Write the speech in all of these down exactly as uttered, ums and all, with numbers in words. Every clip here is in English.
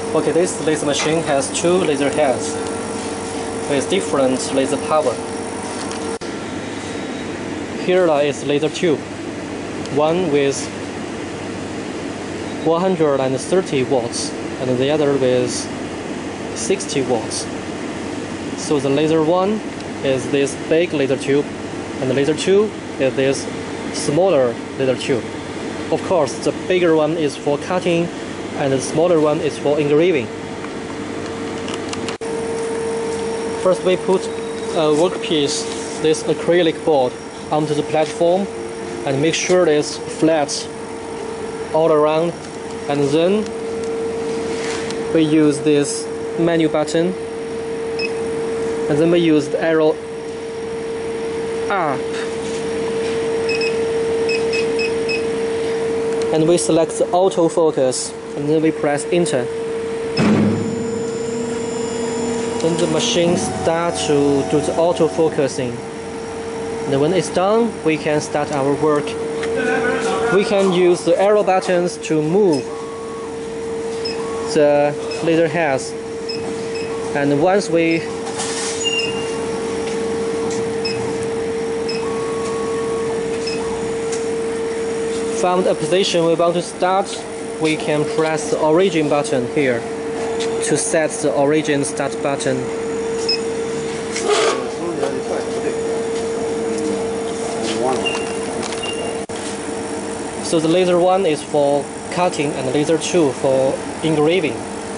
Okay, this laser machine has two laser heads with different laser power. Here is laser tube, one with one hundred thirty watts and the other with sixty watts. So the laser one is this big laser tube and the laser two is this smaller laser tube. Of course, the bigger one is for cutting and the smaller one is for engraving. First we put a workpiece, this acrylic board, onto the platform and make sure it's flat all around, and then we use this menu button and then we use the arrow up and we select the autofocus and then we press enter. Then the machine starts to do the autofocusing. And when it's done, we can start our work. We can use the arrow buttons to move the laser heads. And once we found a position we want to start, we can press the origin button here to set the origin start button. So the laser one is for cutting and laser two for engraving.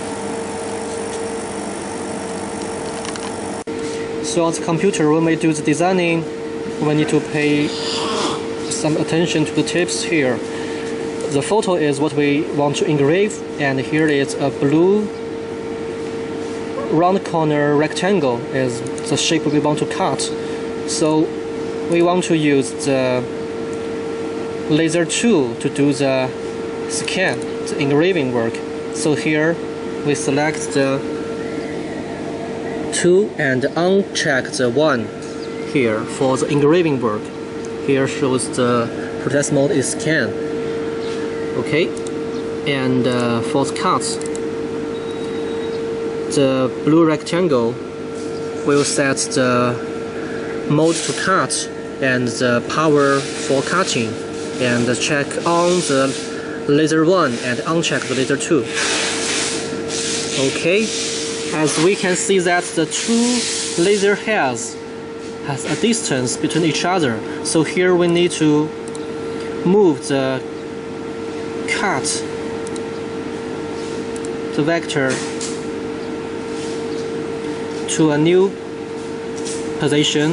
So on the computer, when we do the designing, we need to pay some attention to the tips here. The photo is what we want to engrave, and here is a blue round corner rectangle is the shape we want to cut. So we want to use the laser tool to do the scan, the engraving work. So here we select the two and uncheck the one here for the engraving work. Here shows the process mode is scan. Okay, and uh, for the cuts, the blue rectangle will set the mode to cut and the power for cutting, and check on the laser one and uncheck the laser two. Okay, as we can see that the two laser heads has a distance between each other, so here we need to move the cut, the vector, to a new position.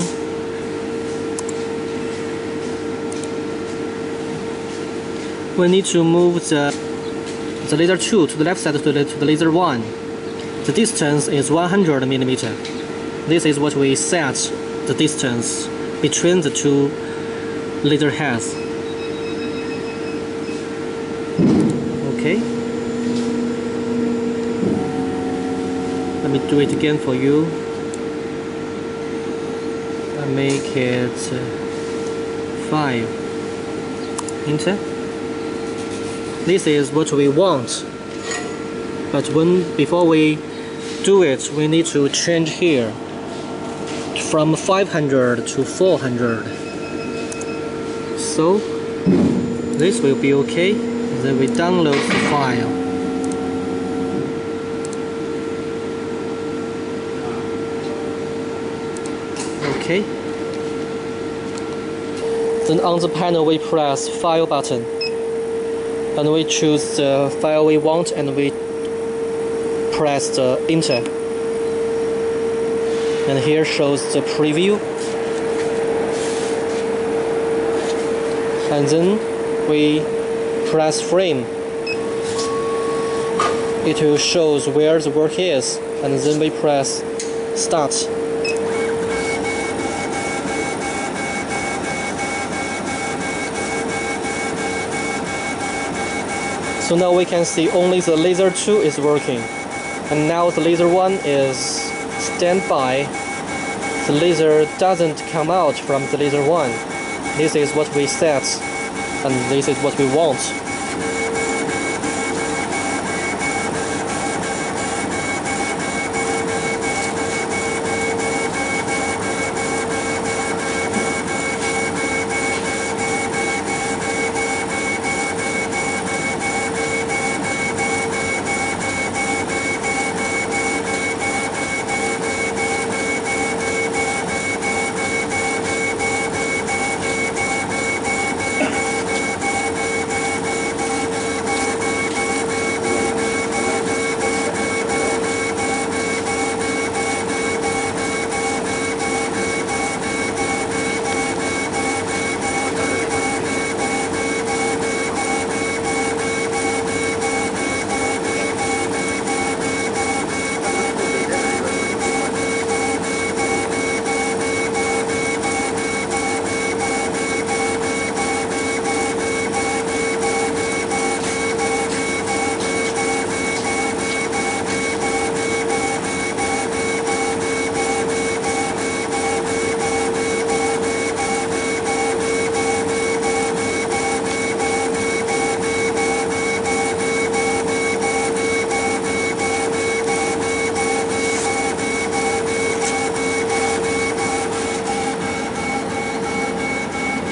We need to move the, the laser two to the left side to the, to the laser one. The distance is one hundred millimeters. This is what we set the distance between the two laser heads. Okay. Let me do it again for you. I make it five. Enter. This is what we want. But when before we do it, we need to change here from five hundred to four hundred. So this will be okay. Then we download the file. Okay. Then on the panel we press File button, and we choose the file we want, and we press the Enter. And here shows the preview. And then we press Frame. It will show where the work is, and then we press Start. So now we can see only the laser two is working, and now the laser one is standby. The laser doesn't come out from the laser one. This is what we set, and this is what we want.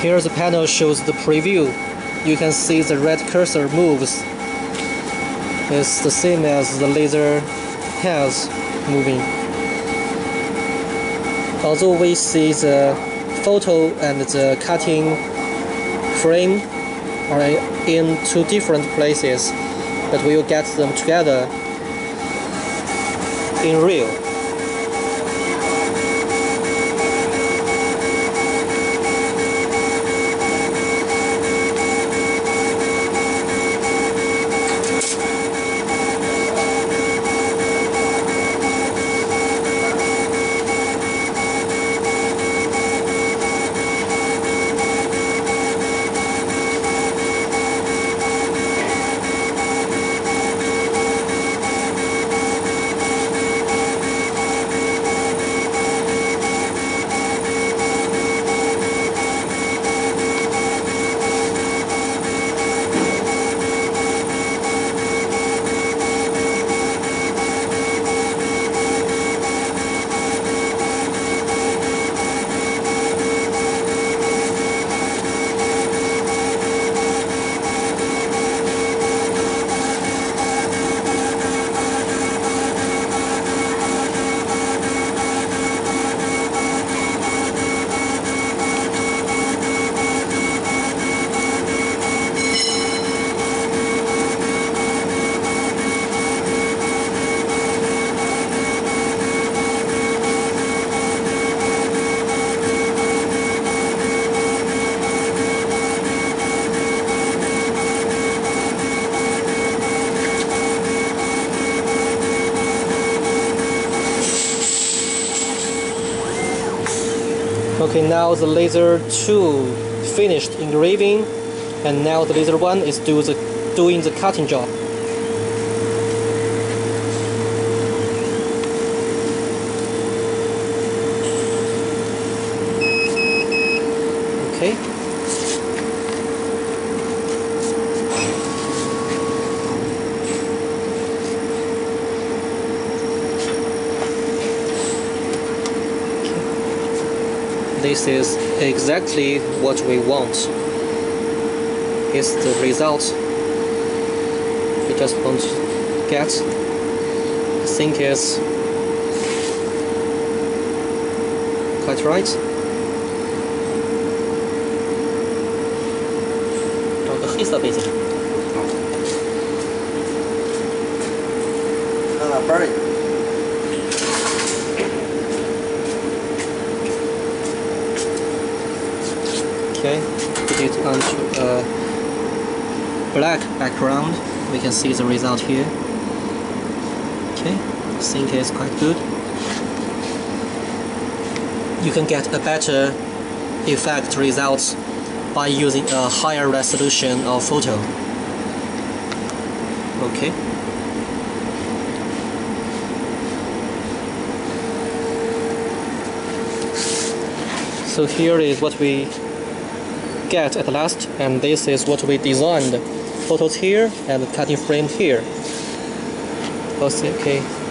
Here the panel shows the preview. You can see the red cursor moves. It's the same as the laser hands moving. Although we see the photo and the cutting frame are in two different places, but we will get them together in real. Okay, now the laser two finished engraving, and now the laser one is do the, doing the cutting job. Okay. This is exactly what we want. It's the result we just want to get. I think it's quite right. 找个黑色背景。看看本儿里。 Okay, put it onto a black background. We can see the result here. Okay, I think it's quite good. You can get a better effect results by using a higher resolution of photo. Okay. So here is what we get at last, and this is what we designed. Photos here and cutting frame here. Okay.